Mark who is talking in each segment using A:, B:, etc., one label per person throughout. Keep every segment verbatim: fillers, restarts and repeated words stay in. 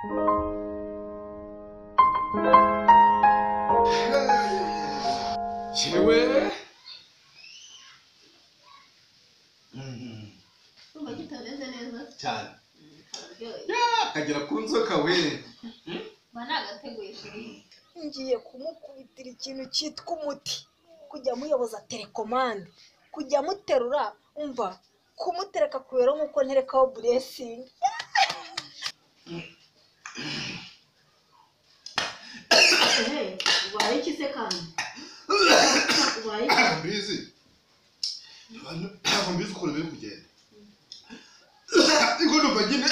A: Chewe.
B: Umva kitameze neza
A: cyane.
B: Kararyoye.
A: Ya, kagera ku nzoka we.
B: Bana agateguye shiri.
C: Ngiye kumukubitira ikintu cyitwa umuti, kujya muyoboza telekomande, kujya muterura, umva kumutereka kubera nkuko nterekaho blessing.
B: Eh, ubaye iki se kandi? Ubaye iki?
A: Mbizi. Ntabwo mbizi uko biri kugenda. Iko numva nyine.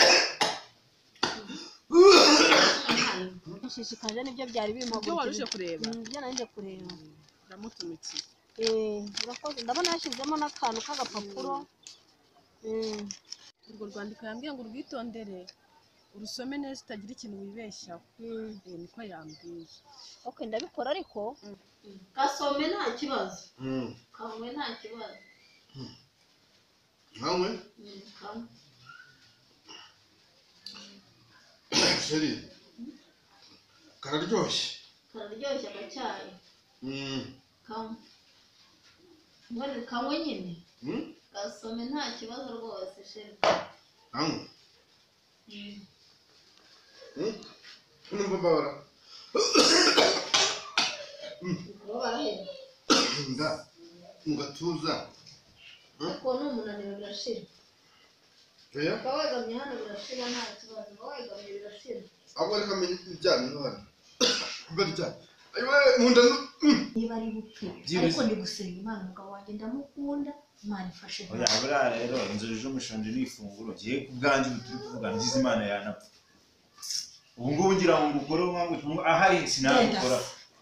C: Nshishikaje nibyo byari birimo
D: Ibyo waruje kureba?
C: Ibyo nanjye kureba.
D: Ndamutumitse.
C: Eh, urakoze ndabona yashyizemo n'akantu k'agapapuro. Eh,
D: Urwo rwandiko yambwiye ngo urwitondere urusome neza utagira ikintu wibeshyaho. Eh, niko yambwiye.
C: okay ndabikora ariko
B: Gasome nta kibazo.
A: Mm.
B: Kamwe nta kibazo.
A: Nkamwe?
B: Mm, kamwe.
A: Sheri. Kararyoshye.
B: Kararyoshye agacyayi.
A: Mm.
B: Kamwe. Ngone kamwe nyine.
A: Mm?
B: Gasome nta kibazo rwose sheri.
A: Nkamwe?
B: Mm.
A: Mm? Numva mbabara.
B: Uko barahera.
A: Nda. Ngatuza.
B: Ariko n'umunaniro birashira.
A: Oya?
B: Bawegamye hano birashira nta kibazo. Bawegamye birashira.
A: Abo reka menye ibyana hano. Barya. Ayiwe munda.
B: Niba ari bupfe. Ariko ndi gusenga Imana umugabo wanjye ndamukunda. Imana ifashe.
E: Oya buriya rero inzozi z'umushonje n'ifunguro ngiye ku bwanjye turi kuvuga ngize Imana yanapfa. Ubu ngubu ngira ngo ngukore nkangu ahari sinabikora.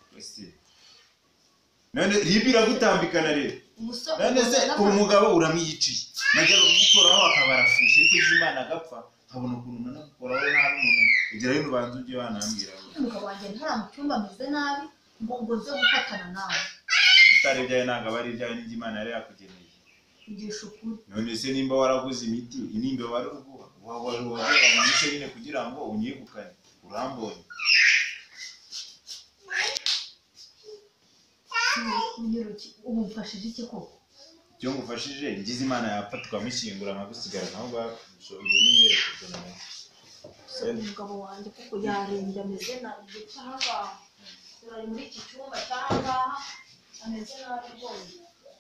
E: None ribira gutambikana rero. None se umugabo uramwiyiciye. Najya gukoraho akabarafusha ariko izi Imana agapfa nkabona ukuntu nana gukoraho nta muntu ugira rero ubanza ujye wanambira.
B: Umugabo wanjye ntara mu cyumba ameze nabi ngo ngo zo gufatana nawe.
E: Bitare byaye nanga bari byaye n'ingi Imana yari yakugeneye.
B: Igisha ukuri.
E: None se nimba waraguze imiti inimbe wari uguha wawe waje bamunishe nyine kugira ngo unyegukane urambonye.
B: Unyiruki ubu mfashije iki koko?
E: Cyo ngufashije ngize Imana yapfa tukamushyingura nkagusigara naho bashoboye n'iyereko nawe.
B: Umugabo wanjye kuko yarembye ameze nabi cyangwa ari muri iki cyumba cyangwa ameze nabi rwose.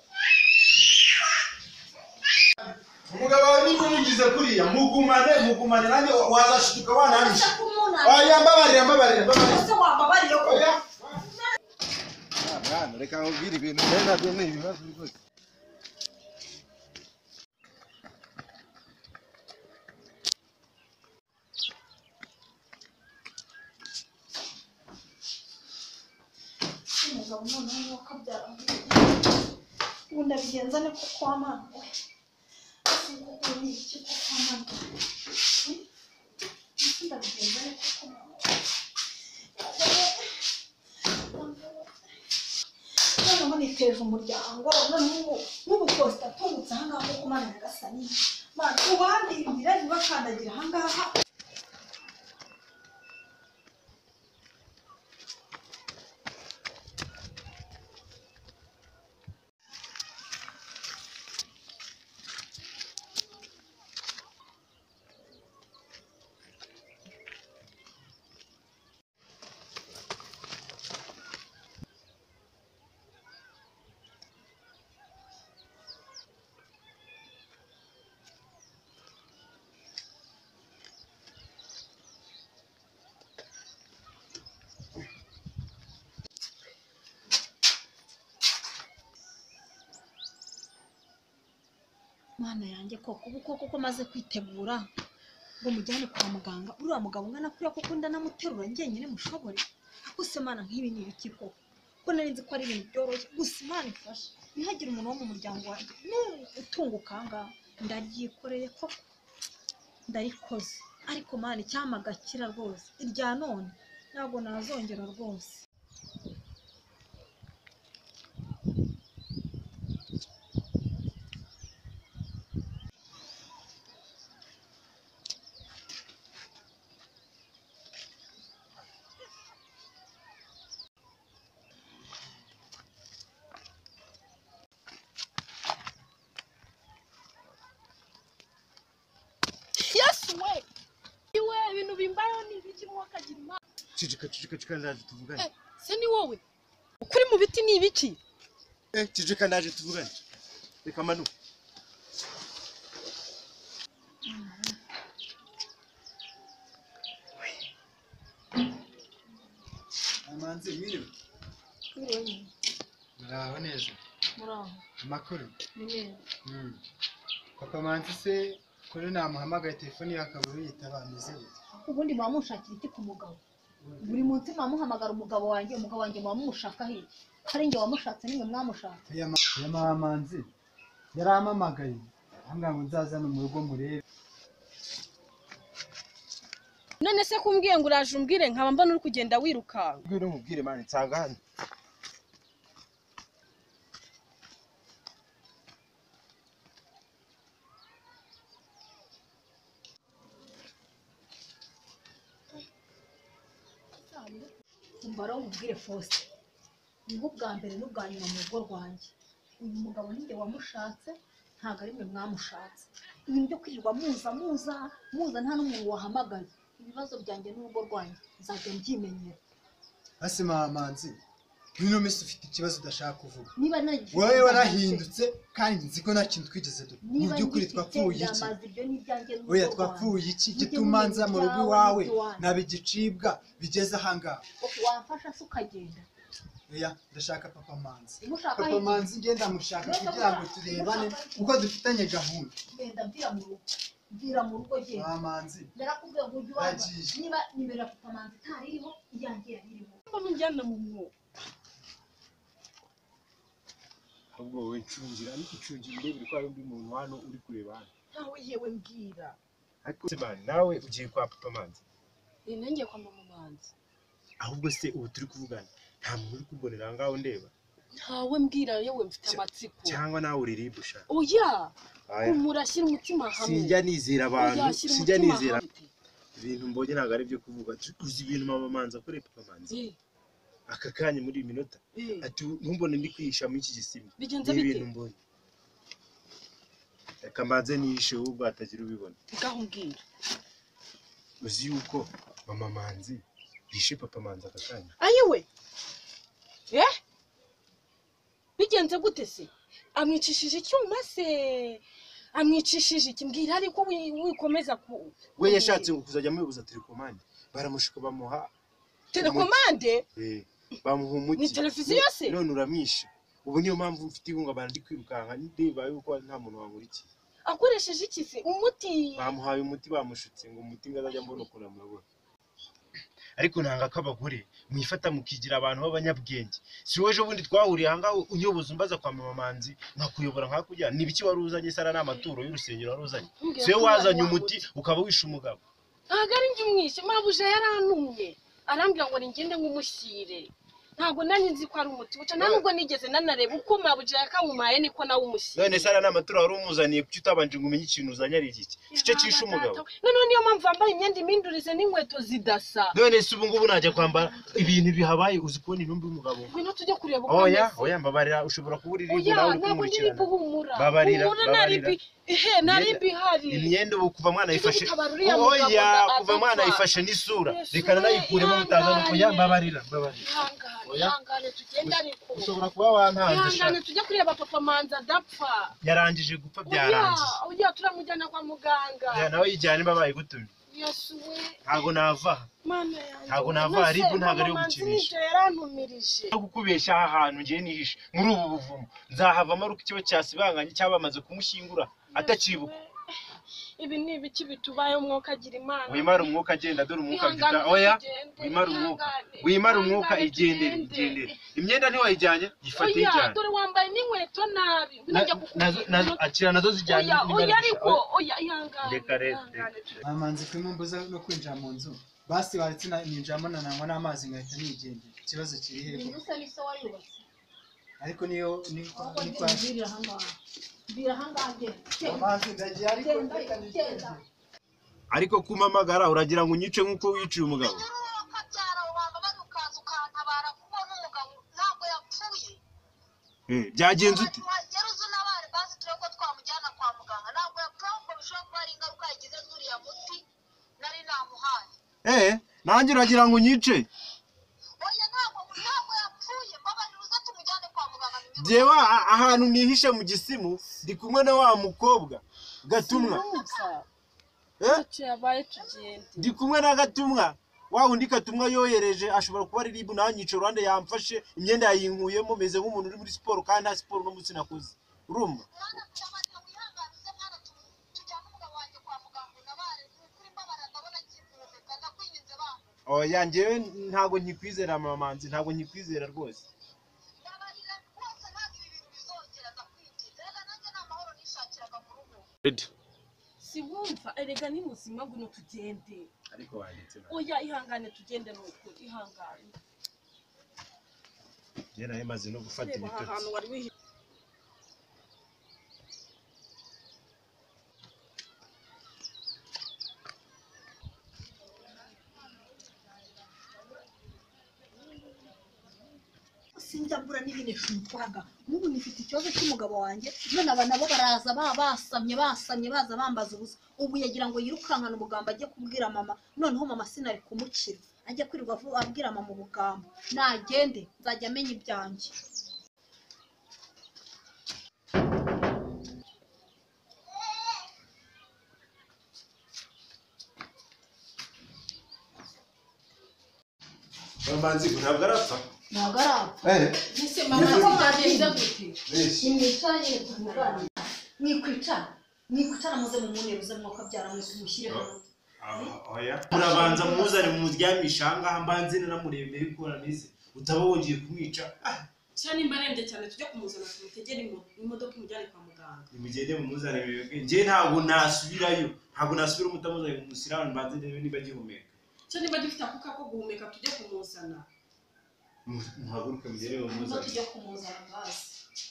E: Umugabo wawe niba umugize kuriya mugumane mugumane nanjye wazashituka wanamisha. Oya mbabarira mbabarira mbabarira.
B: Ese wambabariye ko?
E: Oya.
A: Mwana reka nkubwire ibintu rero nabyo ni ibibazo rwose.
B: Umugabo noneho wakabyara ubu ndabigenza ne ko kwa mama we. Kuko ni iki ko kwa mama. Ese ndabigenza ne ko kwa mama. Noneho niteje umuryango noneho n'ubu posta tungutse aha ngaha ko Mana Nyagasani. Mana ubandindira ntibakandagira aha ngaha. Mana yanjye koko ubu koko ko maze kwitegura ngo mujyane kwa muganga uriya mugabo ngana kuriya koko ndanamuterura njyenyine mushobore. Gusa Mana nk'ibi ni ibiki koko ko nari nzi ko ari ibintu byoroshye. Gusa Imana ifashe ntihagire umuntu wo mu muryango wanjye utunguka aha ngaha. Ndabyikoreye koko ndarikoze ariko Mana icyampa agakira rwose. Irya none ntabwo nazongera rwose.
A: cicika cicika cicika ndaje tuvugane.
D: Eh, se ni wowe ukuri mu biti ni ibiki?
A: Eh cicika ndaje tuvugane. Reka manu. Amanzi mwiriwe.
B: Twiriwe.
F: Muraho neza.
B: Muraho.
F: Amakuru.
B: Ni neza.
F: Mm. Papa Manzi se kuri namuhamagaye telefoni yakaburu yitaba ameze gute?
B: Ubundi mwa mushakira iki ku mugabo? Buri munsi mwa muhamagara umugabo wanjye, umugabo wanjye mwa mushaka he? Kari nge wamushatse nimwe mwamushatse.
F: Ya Mama Manzi yarampamagaye. Ambwira ngo nzazana mu rugo murebe.
D: None se kumbwiye ngo uraje umbwire nkaba mbona uri kugenda wirukanka.
A: Ngwino nkubwire mani nsanga hano.
B: Umbara umubwire Faustin. Niho bwa mbere n'ubwa nyuma mu rugo rwanjye. Uyu mugabo ninjye wamushatse, ntago ari mwe mwamushatse. Ibintu byo kwirirwa muza muza muza nta n'umuntu wahamagaye. Ibibazo byanjye n'urugo rwanjye nzajya mbyimenyera.
F: Hasi Mama Manzi bino misi ufite ikibazo udashaka kuvuga.
B: Niba nagiye
F: Wowe warahindutse kandi nzi ko nta kintu twigeze dukora. Mu by'ukuri twapfuye iki? Oya twapfuye iki gituma nza mu rugo iwawe nabigicibwa bigeze ahangaha.
B: Wamfasha se ukagenda.
F: Oya ndashaka Papa Manzi.
B: Mushaka
F: Papa Manzi ngenda mushaka kugira ngo turebane uko dufitanye gahunda.
B: Genda mvira mu rugo. Mvira mu rugo genda.
F: Mama Manzi
B: Ndarakubwiye ngo ujye waba. Niba nimero ya Papa Manzi itariho iyanjye yaririho.
D: Bamujyana mu mwobo.
A: Ahubwo wowe ncungira ariko icungira ndebere ko ari undi muntu hano uri kureba hano.
D: Nawe yewe mbwira.
A: Ariko se mani nawe ugiye kwa Papa Manzi.
D: Ni nanjye kwa Mama Manzi.
A: Ahubwo se ubu turi kuvugana nta muntu uri kubonera ngaho ndeba.
D: Ntawe mbwira yewe mfite amatsiko.
A: Cyangwa nawe uriribusha.
D: Oya. Umurashyira umutima hamwe.
A: Sinjya nizera abantu, sinjya nizera. Ibintu mbonye ntago ari byo kuvuga. Uzi ibintu Mama Manzi akoreye Papa Manzi. Aka kanya muri iyi minota ati ntumbone ndi kwihisha muri iki gisimba.
D: Bigenze bite?
A: Ibintu mbonye. Reka mbanze nishe ubwo atagira ubibona.
D: Ngaho mbwira.
A: Uzi yuko Mama Manzi yishe Papa Manzi aka kanya.
D: Ayiwe. Eh? Bigenze gute se? Amwicishije icyuma se? Amwicishije iki? Mbwira ariko wikomeza ku
A: We yashatse kuzajya muyoboza telekomande. Baramushuka bamuha
D: telekomande?
A: Eh. Bamuha umuti.
D: Ni televiziyo se?
A: None uramwishe. Ubu niyo mpamvu mfite ihungabana ndi kwirukanka ndeba yuko nta muntu wankurikiye.
D: Akoresheje iki se? Umuti?
A: Bamuhaye umuti bamushutse ngo umuti ngazajya mbona ukora murabona. Ariko ntanga kabagore mwifata mukigira abantu b'abanyabwenge. Si woje bundi twahuriye hanga unyoboza umbaza kwa Mama Manzi nkakuyobora nkakujya nibiki waruzanye sara n'amaturo y'urusengero waruzanye. Se wazanye umuti ukaba wisha umugabo.
D: Ntago ari njye umwishe mabuje yarantumye. Arambwira ngo ningende ngumushyire. Ntago nani nzi ko ari umuti uca ntabwo nigeze nanareba uko mabuje yakamumaye niko nawe umushyire.
A: None sara n'amaturo wari umuzaniye kuki utabanje ngo umenye ikintu uzanye ari iki? Icyo cisha umugabo.
D: None niyo mpamvu ambaye imyenda imindurize n'inkweto zidasa.
A: None se ubu ngubu najya kwambara ibintu bihabaye uzi kubona intumbi y'umugabo.
D: Ngwino tujye kureba uko
A: Oya, oya mbabarira ushobora kubura iribu nawe uri kumurikirana.
D: Babarira, babarira. Ehe, nari bihari.
A: Imyenda ubu kuva mwana yifashe. Oya, kuva mwana yifashe n'isura. Reka nayikuremo mutaza nuko yambabarira, mbabarira.
D: Yangane tugenda ariko.
A: Ushobora kuba wantanze.
D: Yangane tujye kureba Papa Manzi adapfa.
A: Yarangije gupfa byarangiye.
D: Oya, turamujyana kwa muganga.
A: Ya nawe yijyane babaye gutumye.
D: Yesuwe.
A: Ntago nava.
D: Mana yanjye.
A: Ntago nava aribu ntago ari gukinisha.
D: Yarantumirije.
A: Kukubeshya aha hantu ngiye nihishe muri ubu buvumo. Nzahavamo ari ikibo cyasibanganye cyabamaze kumushyingura atacibuka.
D: Ibi ni ibiki bitubaye umwuka agira Imana.
A: Wimara umwuka agenda dore umwuka gita. Oya, wimara umwuka. Wimara umwuka igendere igendere. Imyenda ni wayijyanye gifate ijyanye.
D: Oya, dore wambaye n'inkweto nabi.
A: Nazo nazo akira nazo zijyanye.
D: Oya ariko oya ihangane.
A: Reka rero.
F: Mama Manzi kwimumbuza no kwinjira mu nzu. Basi waretse ninjiramo nananywa n'amazi ngahita nigendera. Ikibazo kiri hepfo.
B: Gusa ni so wayubatse.
F: Ariko niyo ni
B: Ni kwa mbira hangaha. Mbira hangaha genda.
F: Mama Manzi ndagiye ariko
B: Genda.
A: Ariko kumamagara uragira ngo unyice nkuko wiciye umugabo. Eh, byagenze ute?
C: Yaruzu n'abari basi tureko twamujyana kwa muganga ntabwo yapfuye ngo bishobora kuba ari ingaruka yagize zuriya muti nari namuhaye.
A: Eh, nanjye uragira ngo unyice
G: oya ntabwo ntabwo yapfuye mbabarira uza tumujyane kwa muganga
A: jewe ahantu nihishe mu gisimu ndi kumwe na wa mukobwa Gatumwa eh
D: yabaye tugende
A: ndi kumwe na Gatumwa wa undi Gatumwa yoyereje ashobora kuba ari ribu nanyice urande yamfashe imyenda yayinkuyemo meze nk'umuntu uri muri siporo kandi nta siporo no munsi nakoze urumva oya njyewe ntago nkikwizera mamanzi ntago nkikwizera rwose
D: si wumva erega ni muzima ngwino tugende
A: ariko wanditse
D: oya ihangane tugende nuko ihangane
A: je naye maze no gufata ibitotsi
D: ahantu wari wihi
B: sinjambura n'ibinesha umutwaga n'ubu nifite ikibazo cy'umugabo wanjye none aba nabo baraza basamye basamye baza bambaza ubusa ubu yagira ngo yirukankana umugambo ajye kubwira mama noneho mama sinari kumukira ajya kwirirwa abwira mama umugambo nagende nzajya amenya ibyanjye
A: mamanzi ntabwo arapfa
B: ntabwo arapfa
A: eh
D: ese mama byagenze gute
B: nimwicaye tuvugane mwikwicara mwikwicara muze mu muneruze mwuka byara mwese mushyire hamwe
A: oya murabanza muzane mu muryamisha ahangaha mbanze naramurebe bikora neze utaba wongeye kumwica
D: cyane imbarembye cyane tujye kumuzana tumutegere imodoka imujyane kwa muganga
A: nimugende mu muzane mwebwe nje ntabwo nasubirayo ntabwo nasubira umutamuzanye mu musirani mbanze ndebe niba gihumeka
D: cyane niba gifite akuka ko guhumeka tujye kumuzana
A: muhaguruke mugere mu muzane
B: tujye kumuzana basi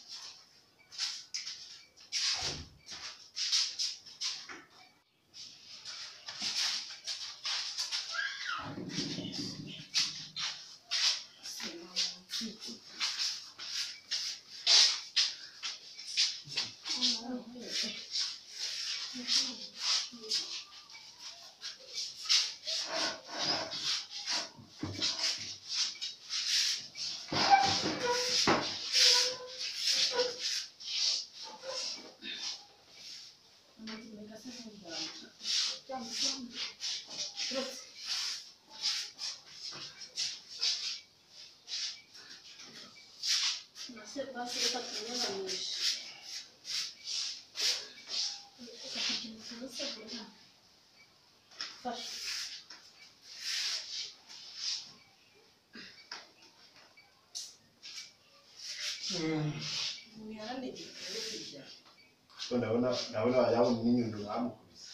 A: ndabona ndabona yabo n'inyundo bamukubise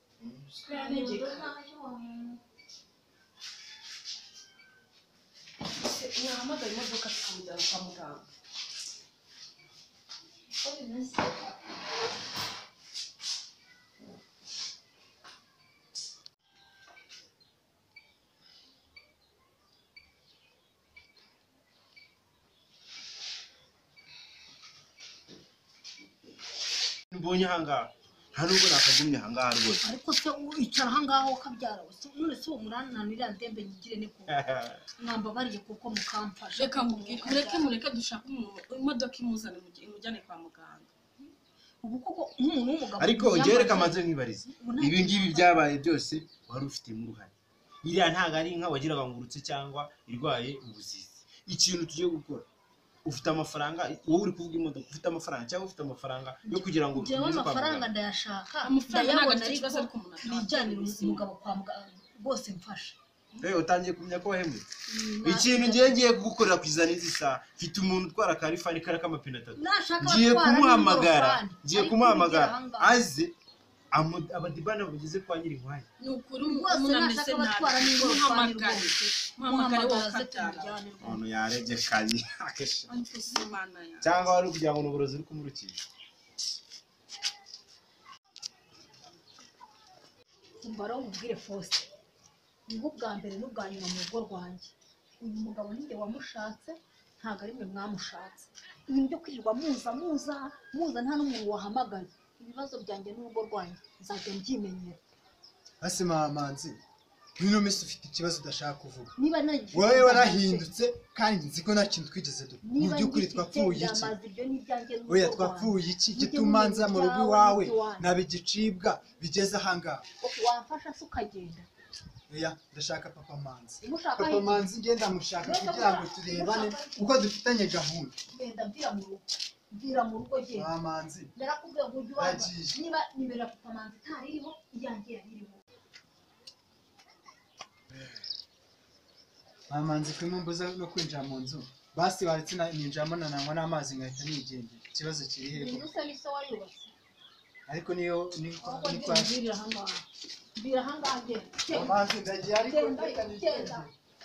D: yahamagara imodoka tukamujyana kwa muganga
A: mbonye ahangaha nta nubwo nakagumye ahangaha rwose
B: ariko se wicara ahangaha ukabyara none se uwo murananira ndembe nyigire niko mwambabariye kuko mukamfasha
D: reka mubwire mureke mureke dushaka imodoka imuzane imujyane kwa muganga
B: ubu koko nk'umuntu w'umugabo
A: ariko ngereka amaze nkibarize ibi ngibi byabaye byose wari ufitemo uruhare iriya ntago ari inka wagiraga ngo urutse cyangwa irwaye ubuzizi ikintu tugiye gukora ufite amafaranga wowe uri kuvuga imodoka ufite amafaranga cyangwa ufite amafaranga yo kugira ngo
B: jewe amafaranga ndayashaka
D: amafaranga
B: ndayabona
D: ariko
B: ariko nijyanira umugabo kwa muganga rwose mfasha
A: eh utangiye kumenya ko wahemwe ikintu ngiye ngiye kugukorera kwizana izi saha mfite umuntu utwara karifani kara kamapine atatu ngiye kumuhamagara ngiye kumuhamagara aze abadibana bageze kwa nyiri nkwaya
D: ni ukuri umuntu ameze nabi muhamagare muhamagare wofatara
A: umuntu yarebye kazi
D: imana ya
A: cyangwa wari kugira ngo n'uburozi uri kumurukisha
B: umbara umubwire Faustin niho bwa mbere n'ubwa nyuma mu rugo rwanjye uyu mugabo ninjye wamushatse ntabwo ari mwe mwamushatse ibintu byo kwirirwa muza muza muza nta n'umuntu wahamagaye ibibazo byanjye n'urugo rwanjye nzajya mbyimenyera
F: hasi mamanzi bino mesi ufite ikibazo udashaka kuvuga
C: niba nagiye
F: wowe warahindutse kandi nzi ko nta kintu twigeze dupfa mu by'ukuri twapfuye iki oya twapfuye iki gituma nza mu rugo iwawe naba igicibwa bigeze ahangaha
C: wamfasha se ukagenda
F: oya ndashaka papa manzi papa manzi ngenda mushaka kugira ngo turebane uko dufitanye gahunda
C: genda mvira mu rugo mvira mu rugo genda
F: papa manzi
C: ndarakubwiye ngo ujye waba niba nimero ya papa manzi itari iriho iyanjye yaririho
F: papa manzi kwimumbuza no kwinjira mu nzu basi waretse ninjiramo nananywa n'amazi ngahita nigendera ikibazo kiri hepfo
C: inzu se ni so wayubatse
F: ariko niyo ni
C: ni kwa mvira ahangaha mvira ahangaha genda
F: amazi ndagiye ariko
C: genda genda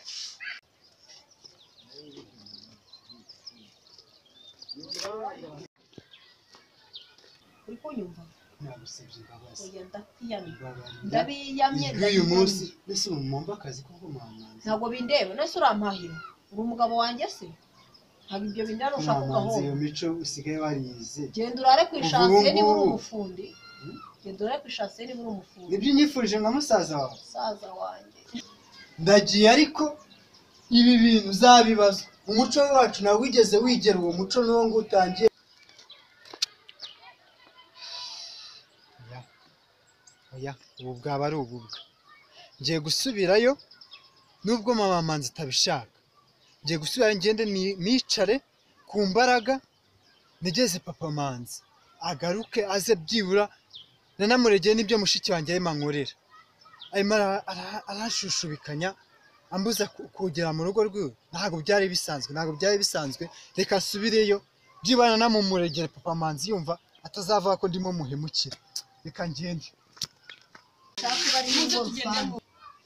C: uri kunyumva
F: nagusabye imbabazi
C: oya ndakwiyamye
F: Mbabarira.
C: ndabiyamye
F: uyu munsi mbese ubu mumva akazi ko kumanza
C: ntabwo bindeba nese urampahira uri umugabo wanjye se ntabwo ibyo bindeba ushaka
F: kumanza iyo
C: ugahomba
F: mico usigaye warize
C: genda urare ku
F: Ubu
C: ishansiye niba uri
F: ngubu.
C: umufundi genda urare ku ishansiye niba uri umufundi
F: nibyo unyifurije nka musaza wawe
C: musaza wanjye
F: ndagiye ariko ibi bintu uzabibazwa umuco wacu nawe wigeze wigera uwo muco n'uwo ngo utangiye oya oya ubu bwaba ari ububwa ngiye gusubirayo nubwo mama manzi atabishaka ngiye gusubirayo ngende ni- nicare ku mbaraga nigeze papa manzi agaruke aze byibura nanamuregeye n'ibyo mushiki wanjye arimo ankorera arimo ara- ara- arashushubikanya ambuza ku- kugera mu rugo rwiwe ntabwo byari bisanzwe ntabwo byari bisanzwe reka asubireyo byibana namumuregere papa manzi yumva atazavuga ko ndimo muhemukira reka ngende
C: nshaka bari mu ngo rusange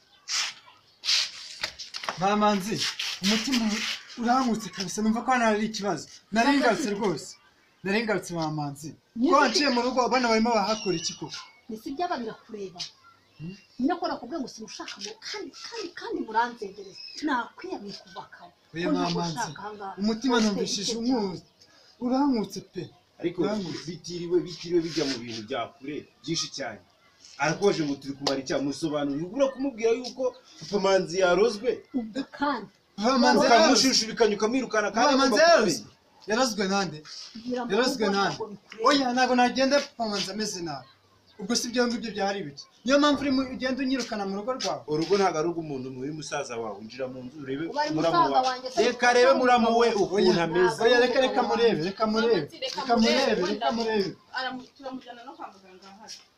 F: mama manzi umutima urankutse kabisa numva ko hano hari ikibazo nari ngarutse rwose nari ngarutse mama manzi ko wanciye mu rugo abana barimo bahakora iki koko
C: mbese ibyaba birakureba nyine ko nakubwiye ngo simushaka ngo kandi kandi kandi muranzengereza nakwiyamye kuva kare
F: oya
C: ko
F: mama
C: ntabwo
F: manzi
C: ushaka ahangaha.
F: umutima
C: Ufite
F: numvishije
C: icyo
F: umwuzi urankutse pe
A: ariko
F: Urankutse.
A: bitiriwe bitiriwe bijya mu bintu bya kure byinshi cyane arakoje ngo turi kumara icyaha musobanurira ubura kumubwira yuko papa manzi yarozwe
C: ubwo kandi
F: mama manzi yarozwe
A: ukamushushubikanya ukamwirukana kandi
F: mama manzi
A: agomba
F: yarozwe
A: kumenya.
F: yarozwe nande
C: kugira ngo
F: yarozwe
C: ubwo
F: nande
C: ntabwo bikureba.
F: oya ntabwo nagenda papa manzi ameze nabi ubwo si ibyo ngibyo byari bike niyo mpamvu urimo ugenda unyirukana mu rugo rwawe
A: urugo ntabwo ari urw'umuntu muri musaza wawe injira mu nzu urebe
C: Uba ari
A: muramu
C: musaza
A: wawe
C: wanjye se
A: reka rebe muramu we ukuntu
F: Oya.
A: ameze
F: oya reka reka murebe reka murebe reka murebe reka murebe
D: Aramu- turamujyana no kwa muganga ahari